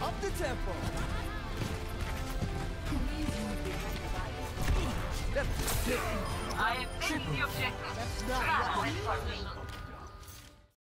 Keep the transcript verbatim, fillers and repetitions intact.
Up the tempo. I am taking the objective. That's not Bravo right. in formation.